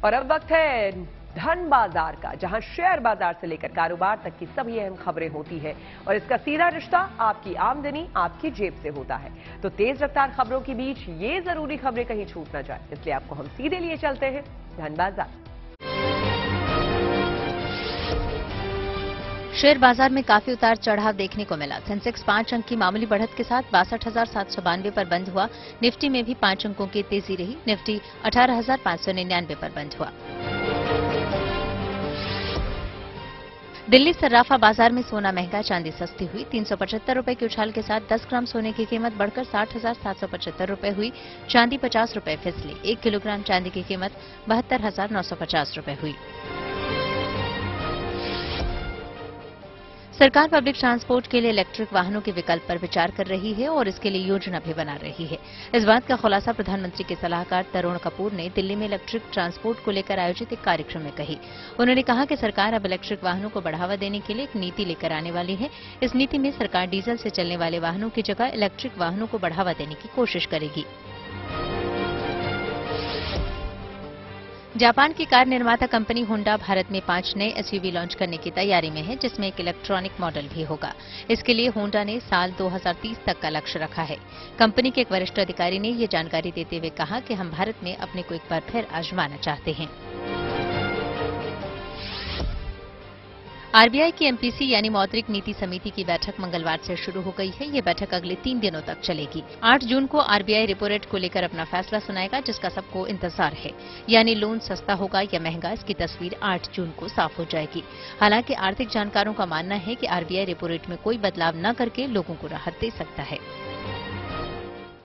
और अब वक्त है धन बाजार का, जहां शेयर बाजार से लेकर कारोबार तक की सभी अहम खबरें होती है और इसका सीधा रिश्ता आपकी आमदनी आपकी जेब से होता है। तो तेज रफ्तार खबरों के बीच ये जरूरी खबरें कहीं छूट न जाए, इसलिए आपको हम सीधे लिए चलते हैं धन बाजार। शेयर बाजार में काफी उतार चढ़ाव देखने को मिला। सेंसेक्स 5 अंक की मामूली बढ़त के साथ 62,792 पर बंद हुआ। निफ्टी में भी 5 अंकों की तेजी रही। निफ्टी 18,599 पर बंद हुआ। दिल्ली सर्राफा बाजार में सोना महंगा, चांदी सस्ती हुई। 375 रुपए के उछाल के साथ 10 ग्राम सोने की कीमत बढ़कर 60,775 रुपए हुई। चांदी 50 रुपए फिसली। 1 किलोग्राम चांदी की कीमत 72,950 रुपए हुई। सरकार पब्लिक ट्रांसपोर्ट के लिए इलेक्ट्रिक वाहनों के विकल्प पर विचार कर रही है और इसके लिए योजना भी बना रही है। इस बात का खुलासा प्रधानमंत्री के सलाहकार तरुण कपूर ने दिल्ली में इलेक्ट्रिक ट्रांसपोर्ट को लेकर आयोजित एक कार्यक्रम में कही। उन्होंने कहा कि सरकार अब इलेक्ट्रिक वाहनों को बढ़ावा देने के लिए एक नीति लेकर आने वाली है। इस नीति में सरकार डीजल से चलने वाले वाहनों की जगह इलेक्ट्रिक वाहनों को बढ़ावा देने की कोशिश करेगी। जापान की कार निर्माता कंपनी होंडा भारत में 5 नए एसयूवी लॉन्च करने की तैयारी में है, जिसमें एक इलेक्ट्रॉनिक मॉडल भी होगा। इसके लिए होंडा ने साल 2030 तक का लक्ष्य रखा है। कंपनी के एक वरिष्ठ अधिकारी ने ये जानकारी देते हुए कहा कि हम भारत में अपने को एक बार फिर आजमाना चाहते हैं। आरबीआई की एमपीसी यानी मौद्रिक नीति समिति की बैठक मंगलवार से शुरू हो गई है। ये बैठक अगले 3 दिनों तक चलेगी। 8 जून को आरबीआई रेपो रेट को लेकर अपना फैसला सुनाएगा, जिसका सबको इंतजार है। यानी लोन सस्ता होगा या महंगा, इसकी तस्वीर 8 जून को साफ हो जाएगी। हालांकि आर्थिक जानकारों का मानना है कि आरबीआई रेपो रेट में कोई बदलाव न करके लोगों को राहत दे सकता है।